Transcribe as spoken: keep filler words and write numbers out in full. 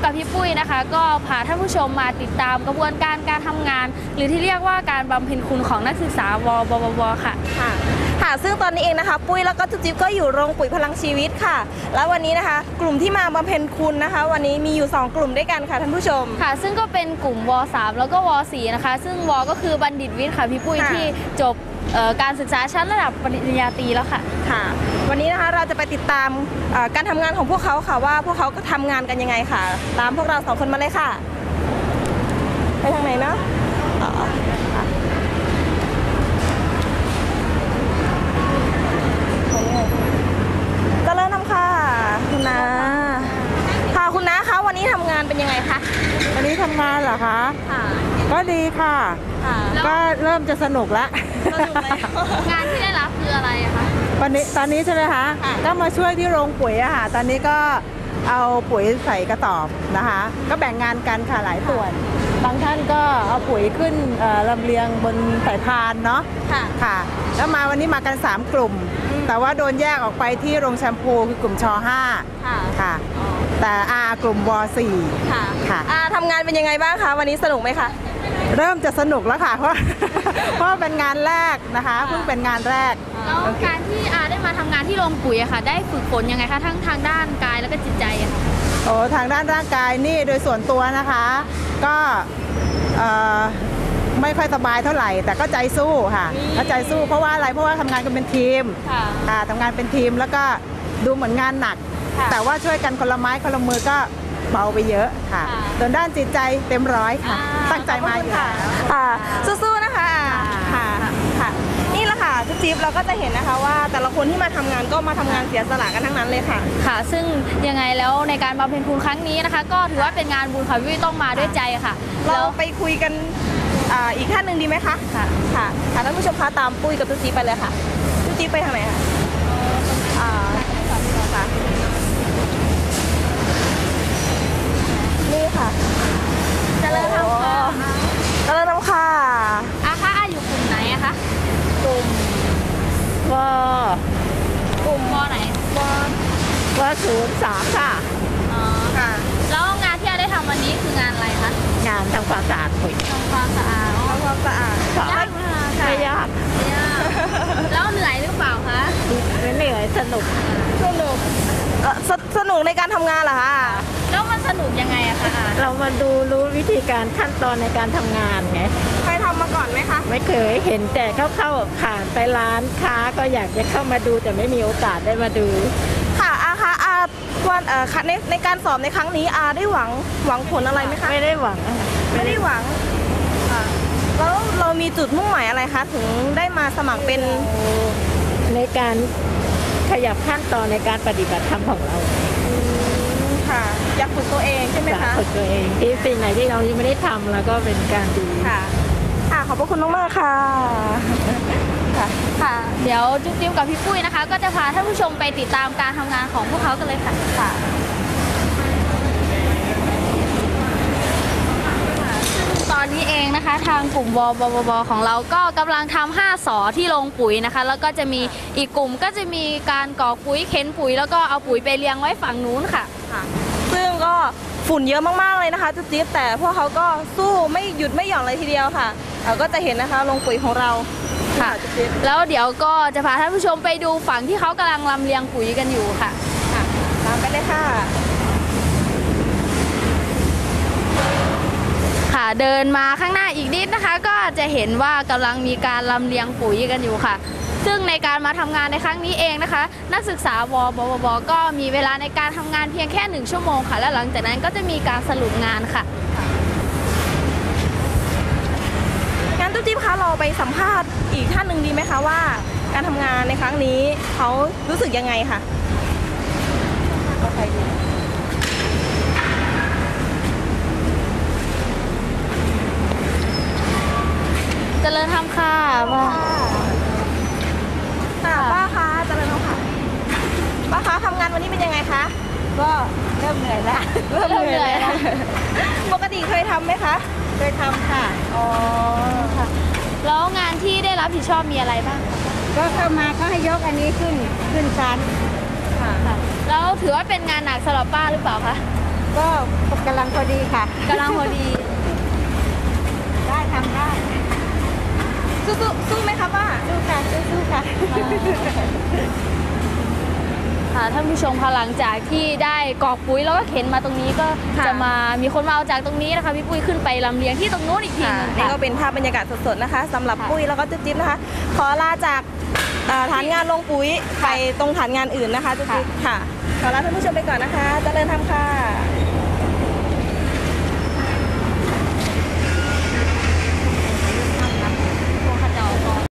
กับพี่ปุ้ยนะคะก็พาท่านผู้ชมมาติดตามกระบวนการการทำงานหรือที่เรียกว่าการบำเพ็ญคุณของนักศึกษาวบวบค่ะค่ะค่ะซึ่งตอนนี้เองนะคะปุ้ยแล้วก็จุ๊บจิ๊บก็อยู่โรงปุ๋ยพลังชีวิตค่ะแล้ววันนี้นะคะกลุ่มที่มาบำเพ็ญคุณนะคะวันนี้มีอยู่สองกลุ่มด้วยกันค่ะท่านผู้ชมค่ะซึ่งก็เป็นกลุ่มวสามแล้วก็วสี่นะคะซึ่งวก็คือบัณฑิตวิทย์ค่ะพี่ปุ้ยที่จบการศึกษาชั้นระดับปริญญาตรีแล้วค่ะค่ะวันนี้นะคะเราจะไปติดตามการทำงานของพวกเขาค่ะว่าพวกเขาก็ทำงานกันยังไงค่ะตามพวกเราสองคนมาเลยค่ะไปทางไหนเนาะอ๋อก็เริ่มทำค่ะคุณน้าค่ะคุณน้าคะวันนี้ทำงานเป็นยังไงคะวันนี้ทำงานเหรอคะค่ะก็ดีค่ะก็เริ่มจะสนุกแล้วงานที่ได้รับคืออะไรคะวันนี้ตอนนี้ใช่ไหมคะก็มาช่วยที่โรงปุ๋ยอะค่ะตอนนี้ก็เอาปุ๋ยใส่กระสอบนะคะก็แบ่งงานกันค่ะหลายส่วนบางท่านก็เอาปุ๋ยขึ้นลำเลียงบนสายพานเนาะค่ะแล้วมาวันนี้มากันสามกลุ่มแต่ว่าโดนแยกออกไปที่โรงแชมพูคือกลุ่มชห้าค่ะแต่อากลุ่มวสี่ค่ะค่ะอาทำงานเป็นยังไงบ้างคะวันนี้สนุกไหมคะเริ่มจะสนุกแล้วค่ะเพราะเพราะเป็นงานแรกนะคะเพิ่งเป็นงานแรกแล้วการที่อาได้มาทำงานที่โรงปุ๋ยอะค่ะได้ฝึกฝนยังไงคะทั้งทางด้านกายแล้วก็จิตใจอะค่ะโอ้ทางด้านร่างกายนี่โดยส่วนตัวนะคะก็ไม่ค่อยสบายเท่าไหร่แต่ก็ใจสู้ค่ะก็ใจสู้เพราะว่าอะไรเพราะว่าทำงานกันเป็นทีมค่ะทำงานเป็นทีมแล้วก็ดูเหมือนงานหนักแต่ว่าช่วยกันคนละไม้คนละมือก็เบาไปเยอะค่ะส่วนด้านจิตใจเต็มร้อยค่ะตั้งใจมาอยู่ค่ะสู้ๆนะคะค่ะค่ะนี่แหละค่ะทุกจิ๊บเราก็จะเห็นนะคะว่าแต่ละคนที่มาทำงานก็มาทำงานเสียสละกันทั้งนั้นเลยค่ะค่ะซึ่งยังไงแล้วในการบำเพ็ญคุณครั้งนี้นะคะก็ถือว่าเป็นงานบุญค่ะพี่ต้องมาด้วยใจค่ะเราไปคุยกันอีกท่านหนึ่งดีไหมคะค่ะค่ะค่ะท่านผู้ชมคะตามปุ้ยกับทุกจิ๊บไปเลยค่ะทุกจิ๊บไปทางไหนคะอ่าค่ะนี่ค่ะเจริญธรรมค่ะเจริญธรรมค่ะอาคะอาอยู่กลุ่มไหนอะคะกลุ่มวกลุ่มวไหนววศูนย์สามค่ะอ๋อค่ะแล้วงานที่อาได้ทำวันนี้คืองานอะไรคะงานทำความสะอาดปุ๋ยทำความสะอาดทำความสะอาดยากไหมคะไม่ยากแล้วเหนื่อยหรือเปล่าคะไม่เหนื่อยสนุกสนุกสนุกในการทำงานเหรอคะแล้วมันสนุกยังไงอะคะเรามาดูรู้วิธีการขั้นตอนในการทำงานไงเคยทำมาก่อนไหมคะไม่เคยเห็นแต่เข้าๆผ่านไปร้านค้าก็อยากจะเข้ามาดูแต่ไม่มีโอกาสได้มาดูค่ะอาคะอาวันเอ่อในในการสอบในครั้งนี้อาได้หวังหวังผลอะไรไหมคะไม่ได้หวังไม่ได้หวังแล้วเรามีจุดมุ่งหมายอะไรคะถึงได้มาสมัครเป็นในการขยับขั้นตอนในการปฏิบัติธรรมของเราค่ะอยากฝึกตัวเองใช่ไหมคะฝึกตัวเองที่สิ่งไหนที่เรายังไม่ได้ทำแล้วก็เป็นการดีค่ะค่ะขอบพระคุณมากๆค่ะค่ะค่ะเดี๋ยวจุ๊บจิ๊บกับพี่ปุ้ยนะคะก็จะพาท่านผู้ชมไปติดตามการทำงานของพวกเขากันเลยค่ะค่ะตอนนี้เองนะคะทางกลุ่มวบวบของเราก็กำลังทำห้าสอที่โรงปุ๋ยนะคะแล้วก็จะมีอีกกลุ่มก็จะมีการก่อปุ๋ยเข็นปุ๋ยแล้วก็เอาปุ๋ยไปเรียงไว้ฝั่งนู้นค่ะซึ่งก็ฝุ่นเยอะมากๆเลยนะคะจุ๊บจิ๊บแต่พวกเขาก็สู้ไม่หยุดไม่หย่อนเลยทีเดียวค่ะเราก็จะเห็นนะคะโรงปุ๋ยของเราค่ะแล้วเดี๋ยวก็จะพาท่านผู้ชมไปดูฝั่งที่เขากำลังลำเลียงปุ๋ยกันอยู่ค่ะตามไปเลยค่ะค่ะเดินมาข้างหน้าอีกนิดนะคะก็จะเห็นว่ากำลังมีการลำเลียงปุ๋ยกันอยู่ค่ะซึ่งในการมาทำงานในครั้งนี้เองนะคะนักศึกษาวบวบก็มีเวลาในการทำงานเพียงแค่หนึ่งชั่วโมงค่ะและหลังจากนั้นก็จะมีการสรุปงานค่ะงั้นตุ๊กจิ๊บคะเราไปสัมภาษณ์อีกท่านหนึ่งดีไหมคะว่าการทำงานในครั้งนี้เขารู้สึกยังไงค่ะก็ไปดีเจริญธรรมค่ะว่าป้าคะเจริญธรรมค่ะป้าคะทำงานวันนี้เป็นยังไงคะก็เริ่มเหนื่อยแล้วเริ่มเหนื่อยแล้วปกติเคยทำไหมคะเคยทำค่ะอ๋อค่ะแล้วงานที่ได้รับผิดชอบมีอะไรบ้างก็เข้ามาก็ให้ยกอันนี้ขึ้นขึ้นชั้นค่ะแล้วถือว่าเป็นงานหนักสำหรับป้าหรือเปล่าคะก็กำลังพอดีค่ะกำลังพอดีได้ทำได้สู้สู้สู้ไหมคะป้าสู้ค่ะสู้ๆค่ะค่ะท่านผู้ชมคะหลังจากที่ได้กรอกปุ๋ยแล้วก็เข็นมาตรงนี้ก็ค่ะจะมามีคนมาเอาจากตรงนี้นะคะพี่ปุ้ยขึ้นไปลำเลียงที่ตรงนู้นอีกทีค่ะหนึงนี่ค่ะก็เป็นภาพบรรยากาศสดๆนะคะสำหรับค่ะปุ้ยแล้วก็จุ๊บจิ๊บนะคะ ขอลาจากเอ่อฐานงานลงปุ๋ยไปตรงฐานงานอื่นนะคะจุ๊บจิ๊บค่ะขอลาท่านผู้ชมไปก่อนนะคะเจริญธรรมค่ะ